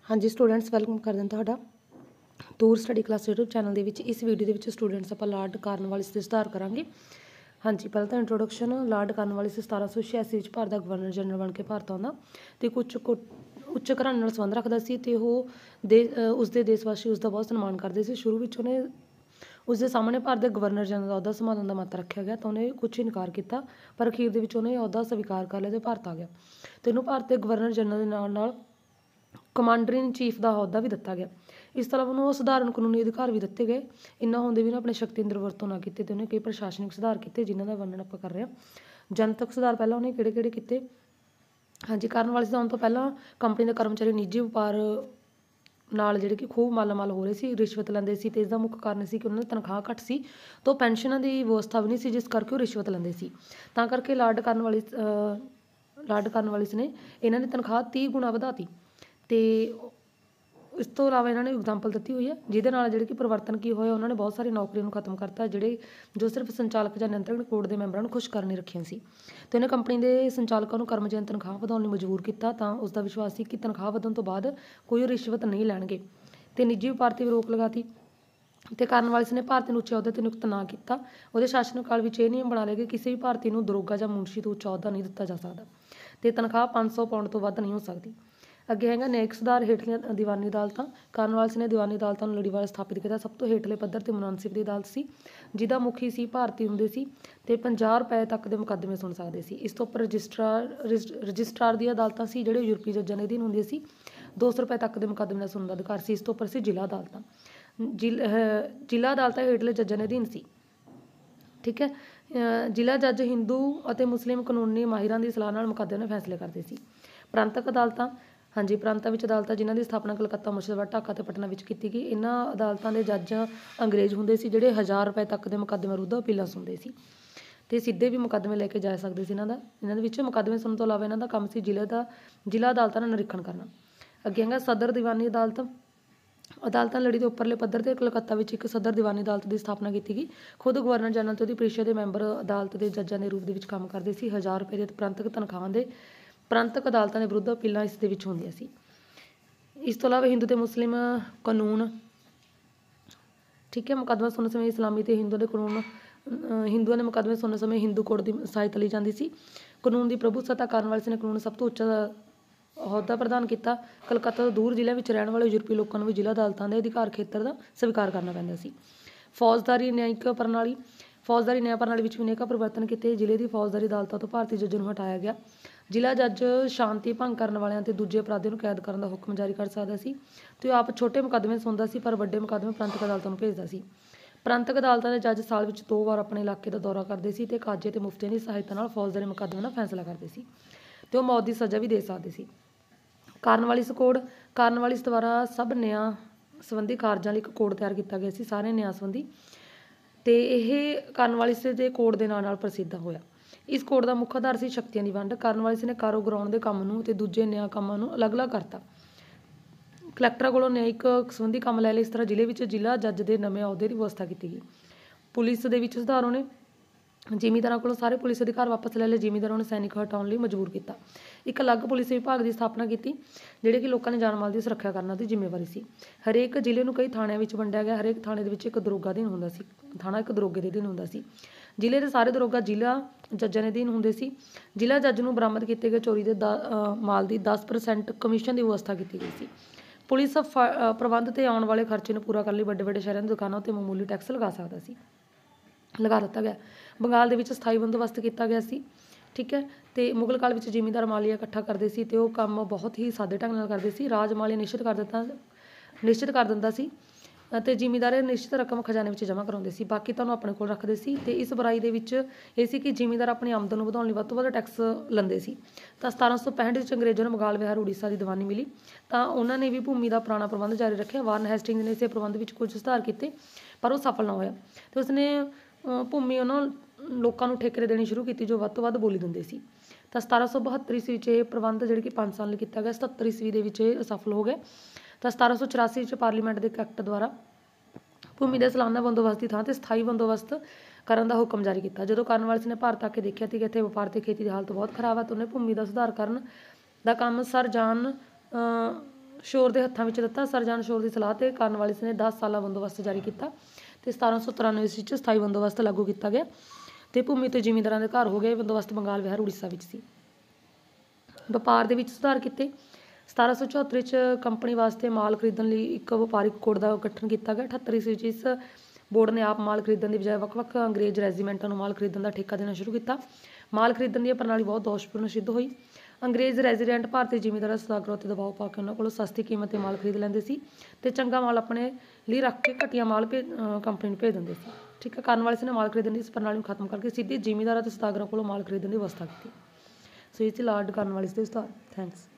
हाँ जी students welcome कर दें तुहाडा दूर स्टडी क्लास यूट्यूब चैनल के इस वीडियो के स्टूडेंट्स आप लॉर्ड कार्नवालिस के सुधार करांगे। हाँ जी पहले तो इंट्रोडक्शन लॉर्ड कार्नवालिस 1786 भारत का गवर्नर जनरल बन के भारत आउंदा ते कुछ उच्च घराने नाल संबंध रखदा सी ते उसदे देशवासी उसका बहुत सन्मान करते सी। शुरू में उन्हें उसके सामने भारत के गवर्नर जनरल का अहुदा संभालने का मत रखा गया तो उन्हें कुछ इनकार किया पर अखीर उन्हें अहुदा स्वीकार कर लिया तो भारत आ गया। तो इन्होंने भारत के गवर्नर जनरल के नाल कमांडर इन चीफ का अहुदा भी दिता गया। इस तरह उन्होंने सधारण कानूनी अधिकार भी दिते गए। इन्ना होंदे भी उन्हें अपने शक्ति अंदर वरतों ना किए तो उन्हें कई प्रशासनिक सुधार किए जिन्हों का वर्णन आप कर रहे हैं। जनतक सुधार पहला उन्हें किहड़े किए। हाँ जी कार्नवालिस आउण तो पहला कंपनी के कर्मचारी निजी व्यापार नाल जिहड़े कि खूब मालामाल हो रहे सी, रिश्वत लैंदे सी ते इसदा मुख कारण सी कि उन्हां दी तनख्वाह घट सी तो पेंशनां दी व्यवस्था भी नहीं सी जिस करके रिश्वत लैंदे सी। तां करके लॉर्ड कार्नवालिस ने इन्हां दी तनख्वाह 30 गुणा वधाती ते इस तो इलावा इन्होंने एग्जाम्पल दी हुई है जिहदे नाल जिहड़े कि परिवर्तन की होया उन्होंने बहुत सारी नौकरियों खत्म करता जिहड़े जो सिर्फ संचालक या नियंत्रण कोर्ट के मैंबरां नूं खुश करने रखियां सी। तो इन्हें कंपनी के संचालकों को कर्मचारियों की तनख्वाह वधाउण लई मजबूर किया तो उसका विश्वास सी कि तनख्वाह वधण तो बाद कोई रिश्वत नहीं लैणगे ते निजी व्यापार ते भी रोक लगाती। तो कार्नवालिस ने भारती उच्चे अहुदे ते नियुक्त ना किया। उसदे शासन काल विच नियम बना लिया कि किसी भी भारती नूं दरोगा या मुंशी तो उच्चा अहुदा नहीं दिता जा सकता तो तनख्वाह 500 पाउंड तो वध नहीं हो सकती। अगे है न्यायिक सुधार हेठलियां दीवानी अदालतां। कार्नवालिस ने दीवानी अदालतां नूं लड़ीवार स्थापित किया। सब तो हेठले पद्धर ते मुनासिब दी अदालत सी जिहदा मुखी सी भारती हुंदे सी ते 50 रुपए तक के मुकदमे सुन सकते सी। इस तो उपर रजिस्ट्रार दी अदालतां सी जिहड़े यूरोपी जजां दे अधीन हुंदियां सी 200 रुपए तक के मुकदमे सुनने का अधिकार सी। इस तो उपर सी जिला अदालतां। जिला अदालतां हेठले जजां दे अधीन सी। ठीक है जिला जज हिंदू और मुस्लिम कानूनी माहिरां की सलाह नाल मुकदमे फैसले करते सी। प्रांतक अदालतां हाँ जी प्रांतां विच अदालतां जिन्हां की स्थापना कलकत्ता मुर्शिदाबाद ढाका ते पटना विच कीती गई। इन्हां अदालतां दे जज अंग्रेज हुंदे सी जिहड़े 1000 रुपए तक के मुकदमे विरुद्ध अपीलां सुनते सी ते सीधे भी मुकदमे लैके जा सकते सी। इन्हां दे विच मुकदमे सुनने तो इलावा इन्हां दा काम सी जिला अदालतां दा निरीखण करना। अगे है सदर दीवानी अदालत। अदालतां लड़ी के उपरले पद्धर ते कलकत्ता विच एक सदर दीवानी अदालत की स्थापना की गई। खुद गवर्नर जनरल ते उहदी परिषद के मैंबर अदालत के जजां के रूप में काम करते सी। 1000 रुपए के प्रांतक तनख्वाह के प्रांतक अदालतां के विरुद्ध अपीलां इस दे विच होंदियां सी। इस तो इलावा हिंदू ते मुस्लिम कानून ठीक है मुकदमा सुनने समय इस्लामी ते हिंदुओं के कानून हिंदुओं के मुकदमे सुनने समय हिंदू कोर्ट की सहायता ली जाती सी। कानून की प्रभु सत्ता कार्नवालिस ने कानून सब तो उच्चा अहुदा प्रदान किया। कलकत्ता तो दूर जिले में रहने वाले यूरोपी लोगों को भी जिला अदालतों के अधिकार खेत्र का स्वीकार करना पैंदा सी। फौजदारी न्यायिक प्रणाली। फौजदारी न्याय प्रणाली में भी अनेक परिवर्तन किए। जिले की फौजदारी अदालतों तो भारतीय जजां नूं हटाया गया। जिला जज शांति भंग करने वालियां ते दूजे अपराधियों कैद करने का हुक्म जारी कर सकता सी तो आप छोटे मुकदमे सुनता सी पर वड्डे मुकदमे प्रांतक अदालतों नूं भेजदा सी। प्रांतक अदालतों के जज साल में 2 बार अपने इलाके का दौरा करते सी ते काजे ते मुफ्तियां की सहायता नाल फौजदारी मुकदमे का फैसला करते सी ते वो मौत की सज़ा भी दे सकते सी। Cornwallis code. कार्नवालिस द्वारा सब न्याय संबंधी कारजां लई एक कोड तैयार किया गया सी सारे न्याय संबंधी ते यह कार्नवालिस के कोड के नाम नाल प्रसिद्ध होया। इस कोड का मुख्य आधार सी शक्तियां की वंड। कार्नवालिस ने कारो ग्राउंड के काम नूं ते दूजे न्याय कामां नूं अलग अलग करता। कलैक्टर कोलों न्यायिक संबंधी काम लै लए। इस तरह जिले में जिला जज के नवे अहुदे की व्यवस्था की गई। पुलिस के सुधारों ने जिमीदारों को सारे पुलिस अधिकार वापस ले लए। जिमीदारों ने सैनिक हटाने लिए मजबूर किया। एक अलग पुलिस विभाग की स्थापना की जिहड़े कि लोगों ने जान माल की सुरक्षा करने की जिम्मेवारी सी। हरेक जिले में कई थाणियां में वंडिया गया। हरेक थाणे के एक दरोगा अधीन हुंदा सी। थाणा एक दरोगे के अधीन हुंदा सी। जिले के सारे दरोगा जिला जजां के अधीन हुंदे सी। जिला जज नूं बरामद किए गए चोरी के माल की 10% कमीशन की व्यवस्था की गई सी। पुलिस प्रबंध ते आने वाले खर्चे नूं पूरा करने लई वड्डे वड्डे शहरों की दुकानों ते मामूली टैक्स लगा सकता सी लगा दिता गया। बंगाल के विच स्थाई बंदोबस्त किया गया सी। ठीक है तो मुगल काल में जिमीदार मालिया इकट्ठा करते सी ते वो काम बहुत ही सादे ढंग नाल करते सी। राज मालिया निश्चित कर दिंदा सी ते जिमीदार निश्चित रकम खजाने में जमा कराउंदे सी बाकी तुहानूं अपने कोल रखदे सी। ते इस बुराई दे विच इह सी कि जिमीदार अपनी आमदन नूं वधाउण लई वध तों वध टैक्स लैंदे सी। तां 1765 विच अंग्रेज़ां नूं बंगाल विहार उड़ीसा की दीवानी मिली तां उन्हां ने भी भूमि का पुराना प्रबंध जारी रखिया। वारन हेस्टिंग्स ने इस प्रबंध में कुछ सुधार किए पर वह सफल ना होया तो उसने भूमि उन्होंने लोगों को ठेके देनी शुरू की जो वध तो वध बोली दिंदे सी। तो 1772 ईस्वी ये प्रबंध जिहड़े कि 5 साल किया गया। 77 ईस्वी के सफल हो गए। तो 1784 पार्लीमेंट के एक्ट द्वारा भूमि के सालाना बंदोबस्त की थां ते स्थाई बंदोबस्त करने का हुक्म जारी किया। जो कार्नवालिस ने भारत आके देखा कि इत्थे व्यापार ते खेती की हालत बहुत खराब है तो उन्हें भूमि का सुधार करन दा काम सर जॉन ਸ਼ੋਰ ਦੇ ਹੱਥਾਂ ਵਿੱਚ ਦਿੱਤਾ। ਸਰ ਜਾਨ ਸ਼ੋਰ ਦੀ ਸਲਾਹ 'ਤੇ ਕਾਰਨਵਾਲਿਸ ਨੇ 10 ਸਾਲਾ ਬੰਦੋਬਸਤ ਜਾਰੀ ਕੀਤਾ ਅਤੇ 1793 ਈਸਵੀ 'ਚ ਸਥਾਈ ਬੰਦੋਬਸਤ ਲਾਗੂ ਕੀਤਾ ਗਿਆ ਅਤੇ ਭੂਮੀ ਅਤੇ ਜ਼ਿਮੀਂਦਾਰਾਂ ਦੇ ਘਰ ਹੋ ਗਏ। ਬੰਦੋਬਸਤ ਬੰਗਾਲ, ਬਿਹਾਰ, ਉੜੀਸਾ ਵਿੱਚ ਸੀ। ਵਪਾਰ ਦੇ ਵਿੱਚ ਸੁਧਾਰ ਕੀਤੇ। 1774 'ਚ ਕੰਪਨੀ ਵਾਸਤੇ ਮਾਲ ਖਰੀਦਣ ਲਈ ਇੱਕ ਵਪਾਰਿਕ ਕੋਡ ਦਾ ਗਠਨ ਕੀਤਾ ਗਿਆ। 78 ਈਸਵੀ 'ਚ ਇਸ ਬੋਰਡ ਨੇ ਆਪ ਮਾਲ ਖਰੀਦਣ ਦੀ ਬਜਾਏ ਵੱਖ-ਵੱਖ ਅੰਗਰੇਜ਼ ਰੈਜੀਮੈਂਟਾਂ ਨੂੰ ਮਾਲ ਖਰੀਦਣ ਦਾ ਠੇਕਾ ਦੇਣਾ ਸ਼ੁਰੂ ਕੀਤਾ। ਮਾਲ ਖਰੀਦਣ ਦੀ ਇਹ ਪ੍ਰਣਾਲੀ ਬਹੁਤ ਦੋਸ਼ਪੂਰਨ ਸਿੱਧ ਹੋਈ। ਅੰਗਰੇਜ਼ ਰੈਜ਼ੀਡੈਂਟ ਭਾਰਤੀ ਜ਼ਿਮੀਂਦਾਰਾਂ ਸੁਦਾਗਰਾਂ ਉੱਤੇ ਦਬਾਅ ਪਾ ਕੇ ਉਹਨਾਂ ਕੋਲੋਂ ਸਸਤੀ ਕੀਮਤ 'ਤੇ ਮਾਲ ਖਰੀਦ ਲੈਂਦੇ ਸੀ ਅਤੇ ਚੰਗਾ ਮਾਲ ਆਪਣੇ ਲਈ ਰੱਖ ਕੇ ਘਟੀਆ ਮਾਲ ਕੰਪਨੀ ਨੂੰ ਭੇਜ ਦਿੰਦੇ ਸੀ। ਠੀਕ ਹੈ, ਕਾਰਨਵਾਲਿਸ ਨੇ ਮਾਲ ਖਰੀਦਣ ਦੀ ਇਸ ਪ੍ਰਣਾਲੀ ਨੂੰ ਖਤਮ ਕਰਕੇ ਸਿੱਧੀ ਜ਼ਿਮੀਂਦਾਰਾਂ ਅਤੇ ਸੁਦਾਗਰਾਂ ਕੋਲੋਂ ਮਾਲ ਖਰੀਦਣ ਦੀ ਵਿਵਸਥਾ ਕੀਤੀ। ਸੋ ਇਹ ਸੀ ਲਾਰਡ ਕਾਰਨਵਾਲਿਸ ਦੇ ਵਿਸਥਾਰ। ਥੈਂਕਸ।